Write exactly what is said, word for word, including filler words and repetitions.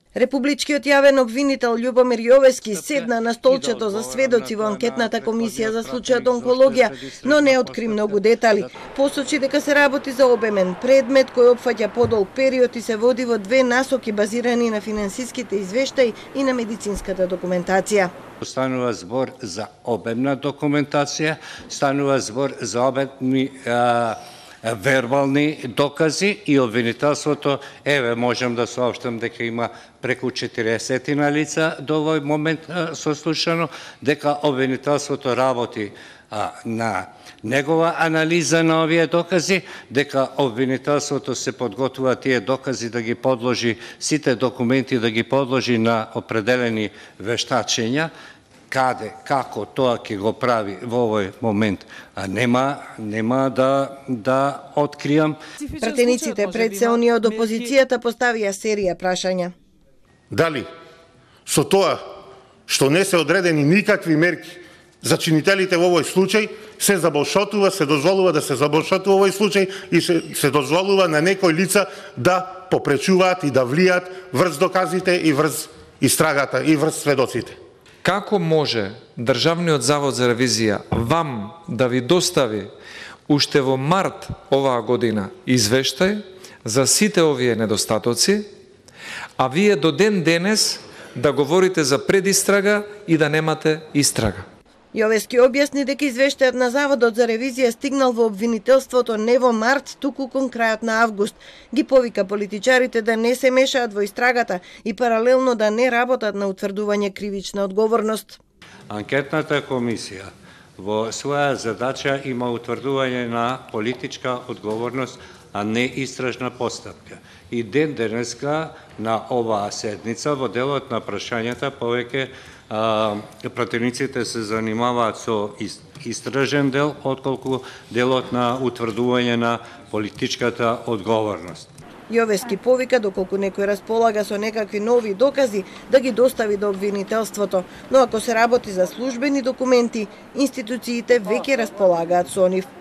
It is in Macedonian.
Републичкиот јавен обвинител Љубомир Јовески седна на столчето за сведоци во анкетната комисија за случајот онкологија, но не откри многу детали. Посочи дека се работи за обемен предмет кој опфаќа подолг период и се води во две насоки базирани на финансиските извештаи и на медицинската документација. Станува збор за обемна документација, станува збор за обемни а, вербални докази и обвинителството, еве можам да соопштам дека има преку четириесет на лица до овој момент сослушано, дека обвинителството работи а, на негова анализа на овие докази, дека обвинителството се подготвува тие докази да ги подложи, сите документи да ги подложи на определени вештачења, каде, како тоа ќе го прави во овој момент, а нема нема да да откријам. Пратениците пред се оние од опозицијата поставија серија прашања. Дали со тоа што не се одредени никакви мерки за чинителите во овој случај, се заболшотува, се дозволува да се заболшотува овој случај и се, се дозволува на некои лица да попречуваат и да влијат врз доказите и врз истрагата и врз сведоците. Како може Државниот завод за ревизија вам да ви достави уште во март оваа година извештај за сите овие недостатоци, а вие до ден денес да говорите за предистрага и да немате истрага? Јовески објасни дека извештајот на Заводот за ревизија стигнал во обвинителството не во март, туку кон крајот на август. Ги повика политичарите да не се мешаат во истрагата и паралелно да не работат на утврдување кривична одговорност. Анкетната комисија во своја задача има утврдување на политичка одговорност, а не истражна постапка. И ден денеска на оваа седница во делот на прашањата повеќе пратениците се занимаваат со истражен дел, отколку делот на утврдување на политичката одговорност. Јовески повика доколку некој располага со некакви нови докази да ги достави до обвинителството, но ако се работи за службени документи, институциите веќе располагаат со нив.